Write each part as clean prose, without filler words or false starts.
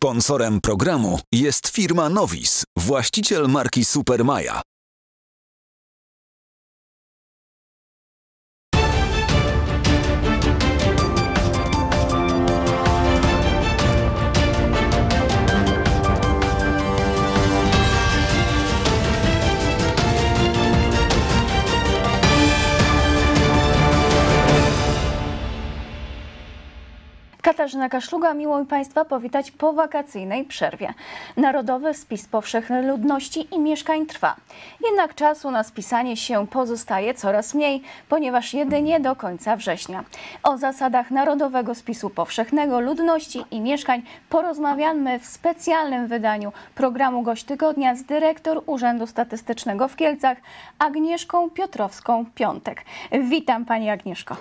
Sponsorem programu jest firma Nowis, właściciel marki Supermaja. Katarzyna Kaszluga, miło mi Państwa powitać po wakacyjnej przerwie. Narodowy Spis Powszechny Ludności i Mieszkań trwa. Jednak czasu na spisanie się pozostaje coraz mniej, ponieważ jedynie do końca września. O zasadach Narodowego Spisu Powszechnego Ludności i Mieszkań porozmawiamy w specjalnym wydaniu programu Gość Tygodnia z dyrektor Urzędu Statystycznego w Kielcach, Agnieszką Piotrowską-Piątek. Witam Pani Agnieszko.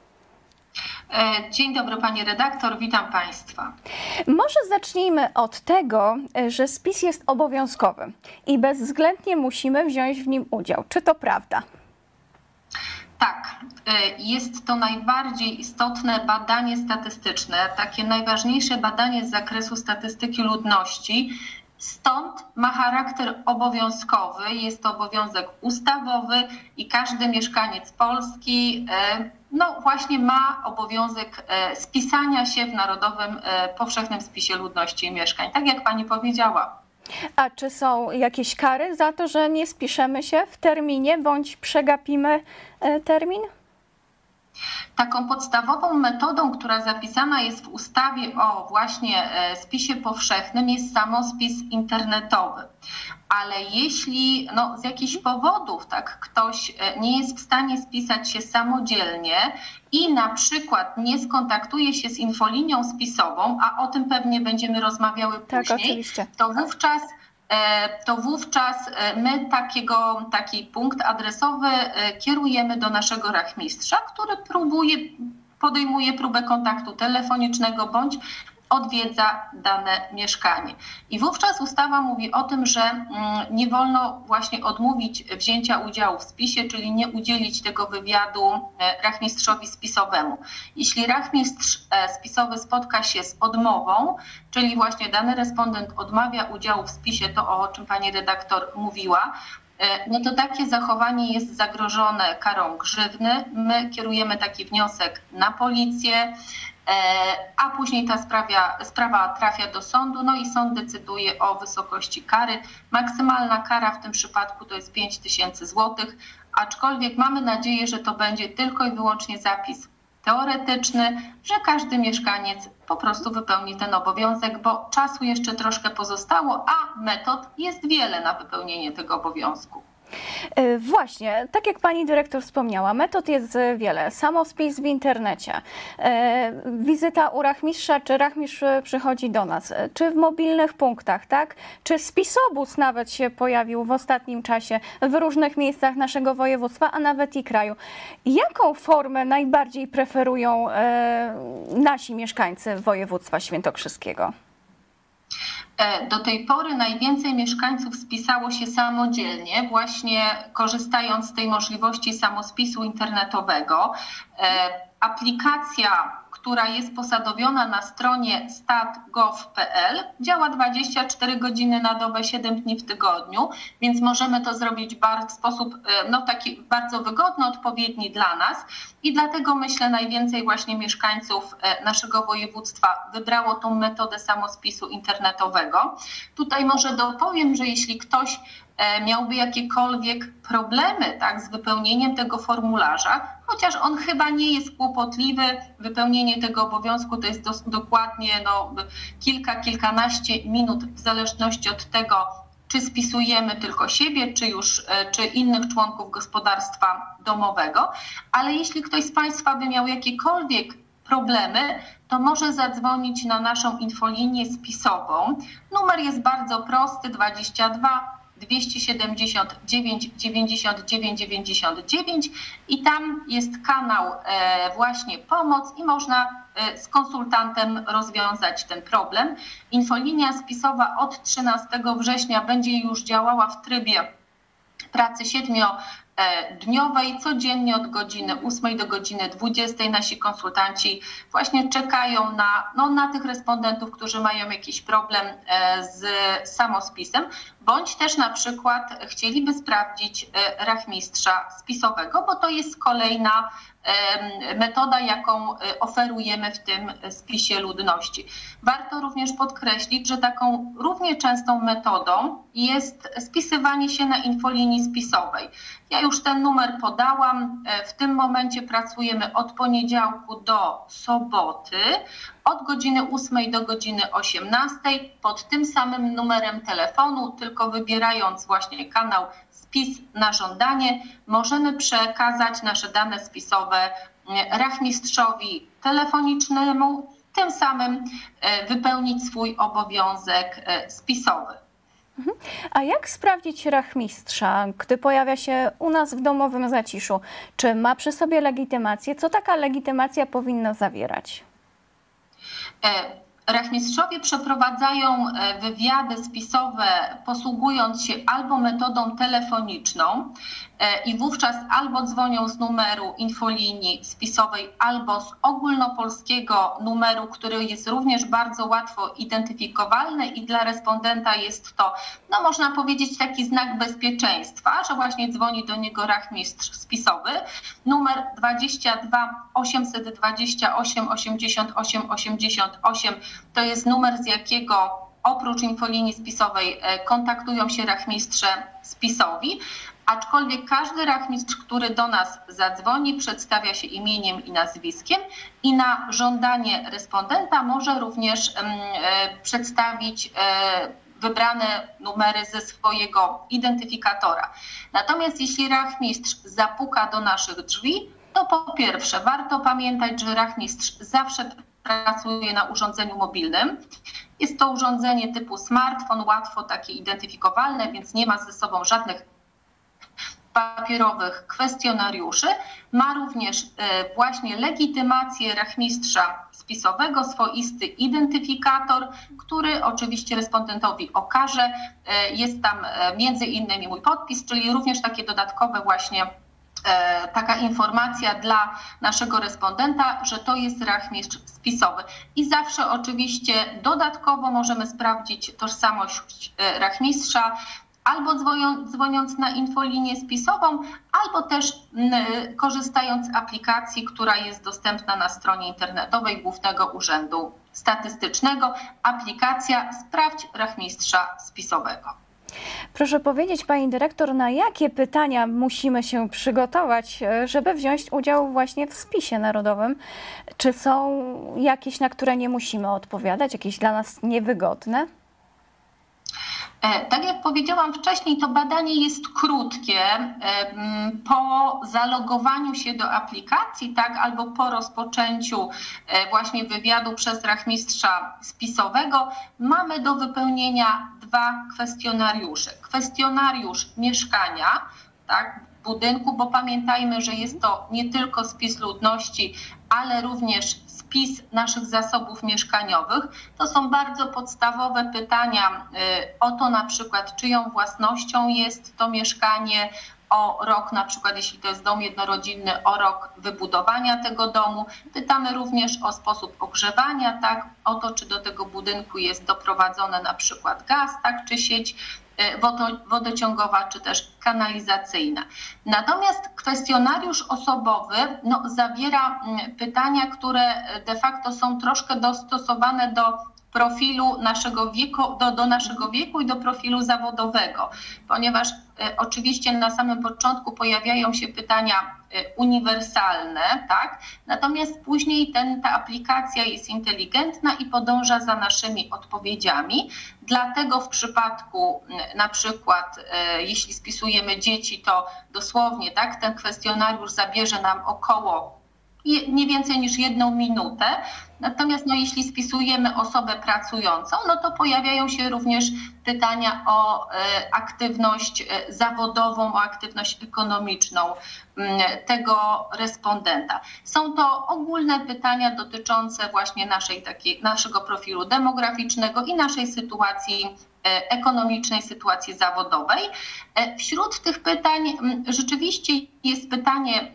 Dzień dobry Pani redaktor, witam Państwa. Może zacznijmy od tego, że spis jest obowiązkowy i bezwzględnie musimy wziąć w nim udział. Czy to prawda? Tak, jest to najbardziej istotne badanie statystyczne, takie najważniejsze badanie z zakresu statystyki ludności. Stąd ma charakter obowiązkowy, jest to obowiązek ustawowy i każdy mieszkaniec Polski właśnie ma obowiązek spisania się w Narodowym Powszechnym Spisie Ludności i Mieszkań, tak jak Pani powiedziała. A czy są jakieś kary za to, że nie spiszemy się w terminie bądź przegapimy termin? Taką podstawową metodą, która zapisana jest w ustawie o właśnie spisie powszechnym, jest samospis internetowy. Ale jeśli z jakichś powodów ktoś nie jest w stanie spisać się samodzielnie i na przykład nie skontaktuje się z infolinią spisową, a o tym pewnie będziemy rozmawiały później, to wówczas my taki punkt adresowy kierujemy do naszego rachmistrza, który podejmuje próbę kontaktu telefonicznego bądź odwiedza dane mieszkanie. I wówczas ustawa mówi o tym, że nie wolno właśnie odmówić wzięcia udziału w spisie, czyli nie udzielić tego wywiadu rachmistrzowi spisowemu. Jeśli rachmistrz spisowy spotka się z odmową, czyli właśnie dany respondent odmawia udziału w spisie, to o czym Pani redaktor mówiła, to takie zachowanie jest zagrożone karą grzywny. My kierujemy taki wniosek na policję, a później ta sprawa trafia do sądu, i sąd decyduje o wysokości kary. Maksymalna kara w tym przypadku to jest 5000 złotych, aczkolwiek mamy nadzieję, że to będzie tylko i wyłącznie zapis teoretyczny, że każdy mieszkaniec po prostu wypełni ten obowiązek, bo czasu jeszcze troszkę pozostało, a metod jest wiele na wypełnienie tego obowiązku. Właśnie, tak jak Pani dyrektor wspomniała, metod jest wiele. Samospis w internecie, wizyta u rachmistrza, czy rachmistrz przychodzi do nas, czy w mobilnych punktach, tak? Czy spisobus nawet się pojawił w ostatnim czasie w różnych miejscach naszego województwa, a nawet i kraju. Jaką formę najbardziej preferują nasi mieszkańcy województwa świętokrzyskiego? Do tej pory najwięcej mieszkańców spisało się samodzielnie, właśnie korzystając z tej możliwości samospisu internetowego. Aplikacja, która jest posadowiona na stronie stat.gov.pl, działa 24 godziny na dobę, 7 dni w tygodniu, więc możemy to zrobić w sposób taki bardzo wygodny, odpowiedni dla nas i dlatego myślę najwięcej właśnie mieszkańców naszego województwa wybrało tą metodę samospisu internetowego. Tutaj może dopowiem, że jeśli ktoś miałby jakiekolwiek problemy z wypełnieniem tego formularza, chociaż on chyba nie jest kłopotliwy, wypełnienie tego obowiązku to jest dokładnie kilkanaście minut w zależności od tego, czy spisujemy tylko siebie, czy innych członków gospodarstwa domowego, ale jeśli ktoś z Państwa by miał jakiekolwiek problemy, to może zadzwonić na naszą infolinię spisową. Numer jest bardzo prosty, 22 279 99 99 i tam jest kanał właśnie pomoc i można z konsultantem rozwiązać ten problem. Infolinia spisowa od 13 września będzie już działała w trybie pracy dniowej. Codziennie od godziny 8 do godziny 20 nasi konsultanci właśnie czekają na tych respondentów, którzy mają jakiś problem z samospisem, bądź też na przykład chcieliby sprawdzić rachmistrza spisowego, bo to jest kolejna metoda, jaką oferujemy w tym spisie ludności. Warto również podkreślić, że taką równie częstą metodą jest spisywanie się na infolinii spisowej. Ja już ten numer podałam. W tym momencie pracujemy od poniedziałku do soboty, od godziny 8 do godziny 18 pod tym samym numerem telefonu, tylko wybierając właśnie kanał spis na żądanie, możemy przekazać nasze dane spisowe rachmistrzowi telefonicznemu, tym samym wypełnić swój obowiązek spisowy. A jak sprawdzić rachmistrza, gdy pojawia się u nas w domowym zaciszu? Czy ma przy sobie legitymację? Co taka legitymacja powinna zawierać? Rachmistrzowie przeprowadzają wywiady spisowe, posługując się albo metodą telefoniczną i wówczas albo dzwonią z numeru infolinii spisowej, albo z ogólnopolskiego numeru, który jest również bardzo łatwo identyfikowalny i dla respondenta jest to, można powiedzieć, taki znak bezpieczeństwa, że właśnie dzwoni do niego rachmistrz spisowy. Numer 22 828 88 88 to jest numer, z jakiego oprócz infolinii spisowej kontaktują się rachmistrze spisowi, aczkolwiek każdy rachmistrz, który do nas zadzwoni, przedstawia się imieniem i nazwiskiem i na żądanie respondenta może również przedstawić wybrane numery ze swojego identyfikatora. Natomiast jeśli rachmistrz zapuka do naszych drzwi, to po pierwsze warto pamiętać, że rachmistrz zawsze pracuje na urządzeniu mobilnym. Jest to urządzenie typu smartfon, łatwo takie identyfikowalne, więc nie ma ze sobą żadnych papierowych kwestionariuszy. Ma również właśnie legitymację rachmistrza spisowego, swoisty identyfikator, który oczywiście respondentowi okaże. Jest tam między innymi mój podpis, czyli również takie dodatkowe właśnie taka informacja dla naszego respondenta, że to jest rachmistrz spisowy. I zawsze oczywiście dodatkowo możemy sprawdzić tożsamość rachmistrza, albo dzwoniąc na infolinię spisową, albo też korzystając z aplikacji, która jest dostępna na stronie internetowej Głównego Urzędu Statystycznego. Aplikacja Sprawdź rachmistrza spisowego. Proszę powiedzieć, pani dyrektor, na jakie pytania musimy się przygotować, żeby wziąć udział właśnie w spisie narodowym? Czy są jakieś, na które nie musimy odpowiadać, jakieś dla nas niewygodne? Tak jak powiedziałam wcześniej, to badanie jest krótkie. Po zalogowaniu się do aplikacji, tak, albo po rozpoczęciu właśnie wywiadu przez rachmistrza spisowego mamy do wypełnienia 2 kwestionariusze. Kwestionariusz mieszkania, tak, budynku, bo pamiętajmy, że jest to nie tylko spis ludności, ale również spis naszych zasobów mieszkaniowych. To są bardzo podstawowe pytania o to na przykład, czyją własnością jest to mieszkanie, o rok na przykład, jeśli to jest dom jednorodzinny, o rok wybudowania tego domu. Pytamy również o sposób ogrzewania, tak, o to, czy do tego budynku jest doprowadzony na przykład gaz, tak, czy sieć wodociągowa, czy też kanalizacyjna. Natomiast kwestionariusz osobowy zawiera pytania, które de facto są troszkę dostosowane do profilu naszego wieku, do naszego wieku i do profilu zawodowego, ponieważ oczywiście na samym początku pojawiają się pytania uniwersalne, tak? Natomiast później ta aplikacja jest inteligentna i podąża za naszymi odpowiedziami. Dlatego w przypadku na przykład, jeśli spisujemy dzieci, to dosłownie, tak, ten kwestionariusz zabierze nam około nie więcej niż 1 minutę. Natomiast jeśli spisujemy osobę pracującą, to pojawiają się również pytania o aktywność zawodową, o aktywność ekonomiczną tego respondenta. Są to ogólne pytania dotyczące właśnie naszego profilu demograficznego i naszej sytuacji ekonomicznej, sytuacji zawodowej. Wśród tych pytań rzeczywiście jest pytanie,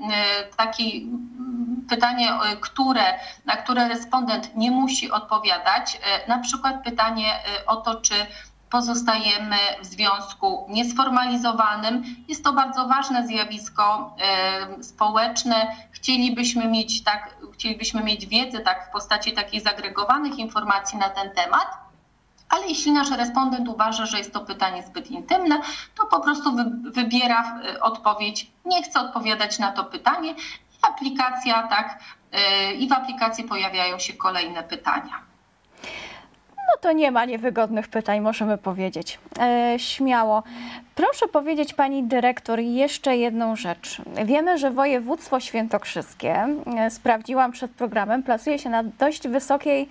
na które respondent nie musi odpowiadać. Na przykład pytanie o to, czy pozostajemy w związku niesformalizowanym. Jest to bardzo ważne zjawisko społeczne. Chcielibyśmy mieć wiedzę w postaci takich zagregowanych informacji na ten temat. Ale jeśli nasz respondent uważa, że jest to pytanie zbyt intymne, to po prostu wybiera odpowiedź, nie chce odpowiadać na to pytanie i w aplikacji pojawiają się kolejne pytania. To nie ma niewygodnych pytań, możemy powiedzieć. Śmiało. Proszę powiedzieć pani dyrektor jeszcze jedną rzecz. Wiemy, że województwo świętokrzyskie, sprawdziłam przed programem, plasuje się na dość wysokiej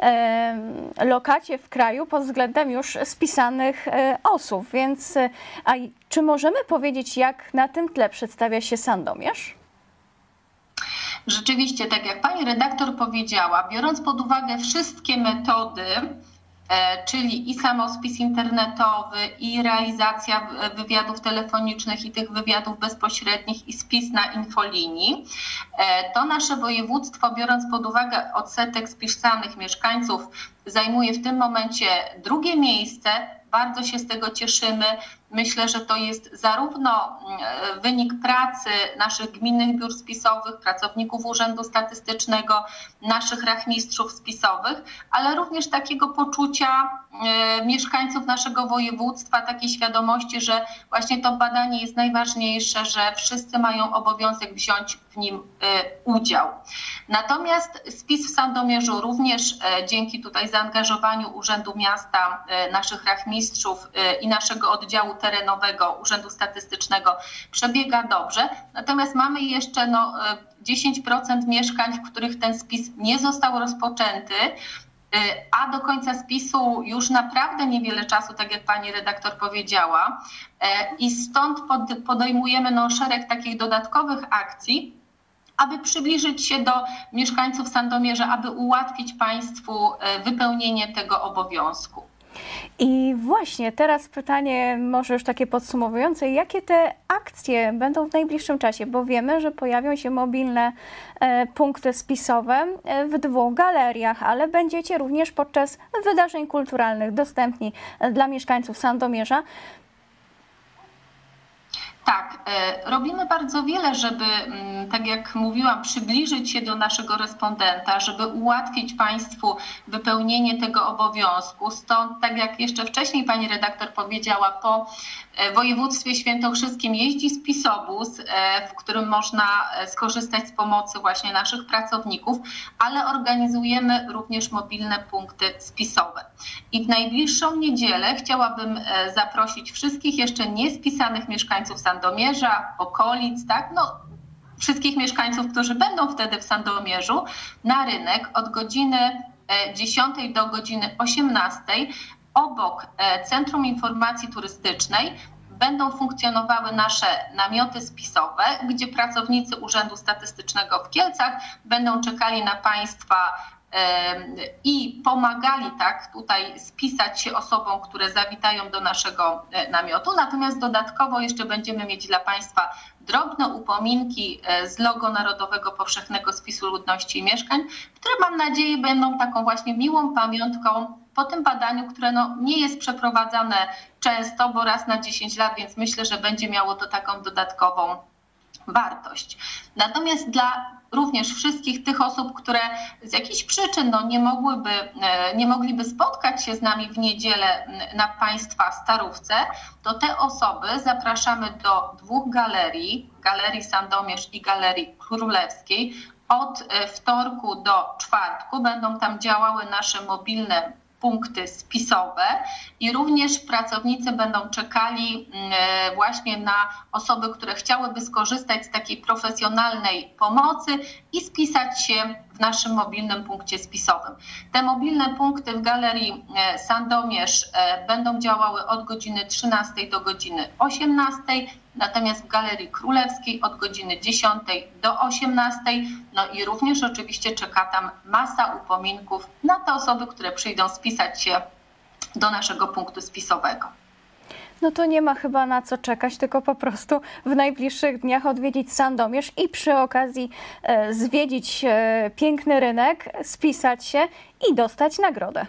lokacie w kraju pod względem już spisanych osób, więc czy możemy powiedzieć, jak na tym tle przedstawia się Sandomierz? Rzeczywiście, tak jak pani redaktor powiedziała, biorąc pod uwagę wszystkie metody, czyli i samospis internetowy, i realizacja wywiadów telefonicznych, i tych wywiadów bezpośrednich, i spis na infolinii, to nasze województwo, biorąc pod uwagę odsetek spisanych mieszkańców, zajmuje w tym momencie 2. miejsce. Bardzo się z tego cieszymy. Myślę, że to jest zarówno wynik pracy naszych gminnych biur spisowych, pracowników Urzędu Statystycznego, naszych rachmistrzów spisowych, ale również takiego poczucia mieszkańców naszego województwa, takiej świadomości, że właśnie to badanie jest najważniejsze, że wszyscy mają obowiązek wziąć w nim udział. Natomiast spis w Sandomierzu również dzięki tutaj zaangażowaniu Urzędu Miasta, naszych rachmistrzów i naszego oddziału terenowego Urzędu Statystycznego przebiega dobrze. Natomiast mamy jeszcze 10% mieszkań, w których ten spis nie został rozpoczęty, a do końca spisu już naprawdę niewiele czasu, tak jak pani redaktor powiedziała. I stąd podejmujemy szereg takich dodatkowych akcji, aby przybliżyć się do mieszkańców Sandomierza, aby ułatwić państwu wypełnienie tego obowiązku. I właśnie teraz pytanie może już takie podsumowujące. Jakie te akcje będą w najbliższym czasie? Bo wiemy, że pojawią się mobilne punkty spisowe w 2 galeriach, ale będziecie również podczas wydarzeń kulturalnych dostępni dla mieszkańców Sandomierza. Tak, robimy bardzo wiele, żeby, tak jak mówiłam, przybliżyć się do naszego respondenta, żeby ułatwić państwu wypełnienie tego obowiązku. Stąd, tak jak jeszcze wcześniej pani redaktor powiedziała, po województwie świętokrzyskim jeździ spisobus, w którym można skorzystać z pomocy właśnie naszych pracowników, ale organizujemy również mobilne punkty spisowe. I w najbliższą niedzielę chciałabym zaprosić wszystkich jeszcze niespisanych mieszkańców Sandomierza, okolic, wszystkich mieszkańców, którzy będą wtedy w Sandomierzu, na rynek od godziny 10 do godziny 18. Obok Centrum Informacji Turystycznej będą funkcjonowały nasze namioty spisowe, gdzie pracownicy Urzędu Statystycznego w Kielcach będą czekali na państwa i pomagali tutaj spisać się osobom, które zawitają do naszego namiotu. Natomiast dodatkowo jeszcze będziemy mieć dla państwa drobne upominki z logo Narodowego Powszechnego Spisu Ludności i Mieszkań, które mam nadzieję będą taką właśnie miłą pamiątką po tym badaniu, które nie jest przeprowadzane często, bo raz na 10 lat, więc myślę, że będzie miało to taką dodatkową wartość. Natomiast dla również wszystkich tych osób, które z jakichś przyczyn nie mogliby spotkać się z nami w niedzielę na państwa starówce, to te osoby zapraszamy do 2 galerii, Galerii Sandomierz i Galerii Królewskiej. Od wtorku do czwartku będą tam działały nasze mobilne punkty spisowe i również pracownicy będą czekali właśnie na osoby, które chciałyby skorzystać z takiej profesjonalnej pomocy i spisać się w naszym mobilnym punkcie spisowym. Te mobilne punkty w Galerii Sandomierz będą działały od godziny 13 do godziny 18, natomiast w Galerii Królewskiej od godziny 10 do 18. No i również oczywiście czeka tam masa upominków na te osoby, które przyjdą spisać się do naszego punktu spisowego. No to nie ma chyba na co czekać, tylko po prostu w najbliższych dniach odwiedzić Sandomierz i przy okazji zwiedzić piękny rynek, spisać się i dostać nagrodę.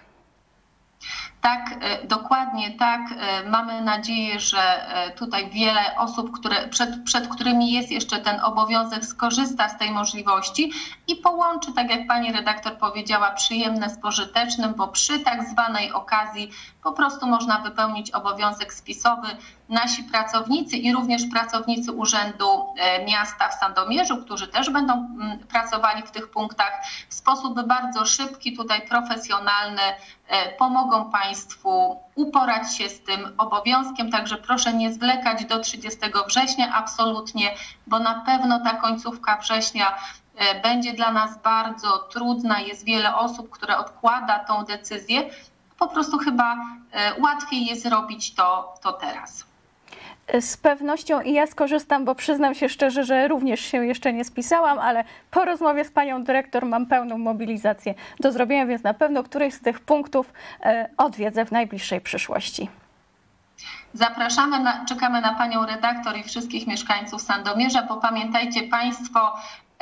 Tak, dokładnie tak. Mamy nadzieję, że tutaj wiele osób, przed którymi jest jeszcze ten obowiązek, skorzysta z tej możliwości i połączy, tak jak pani redaktor powiedziała, przyjemne z pożytecznym, bo przy tak zwanej okazji po prostu można wypełnić obowiązek spisowy. Nasi pracownicy i również pracownicy Urzędu Miasta w Sandomierzu, którzy też będą pracowali w tych punktach, w sposób bardzo szybki, tutaj profesjonalny, pomogą Państwu uporać się z tym obowiązkiem. Także proszę nie zwlekać do 30 września, absolutnie, bo na pewno ta końcówka września będzie dla nas bardzo trudna. Jest wiele osób, które odkłada tą decyzję. Po prostu chyba łatwiej jest zrobić to teraz. Z pewnością i ja skorzystam, bo przyznam się szczerze, że również się jeszcze nie spisałam, ale po rozmowie z panią dyrektor mam pełną mobilizację do zrobienia, więc na pewno któryś z tych punktów odwiedzę w najbliższej przyszłości. Zapraszamy, czekamy na panią redaktor i wszystkich mieszkańców Sandomierza, bo pamiętajcie Państwo,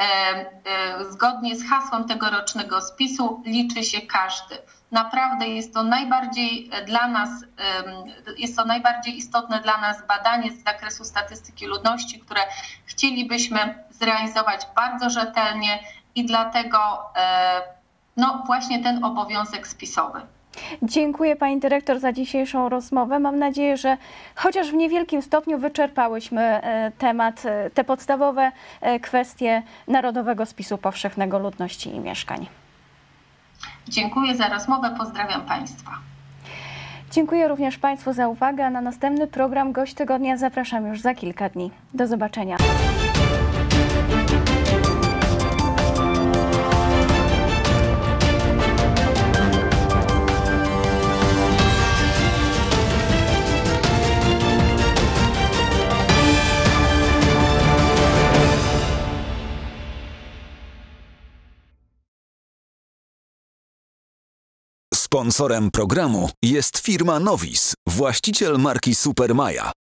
zgodnie z hasłem tegorocznego spisu liczy się każdy. Naprawdę jest to najbardziej istotne dla nas badanie z zakresu statystyki ludności, które chcielibyśmy zrealizować bardzo rzetelnie i dlatego właśnie ten obowiązek spisowy. Dziękuję pani dyrektor za dzisiejszą rozmowę. Mam nadzieję, że chociaż w niewielkim stopniu wyczerpałyśmy temat, te podstawowe kwestie Narodowego Spisu Powszechnego Ludności i Mieszkań. Dziękuję za rozmowę, pozdrawiam Państwa. Dziękuję również Państwu za uwagę. Na następny program Gość Tygodnia zapraszam już za kilka dni. Do zobaczenia. Sponsorem programu jest firma Nowis, właściciel marki Super Maja.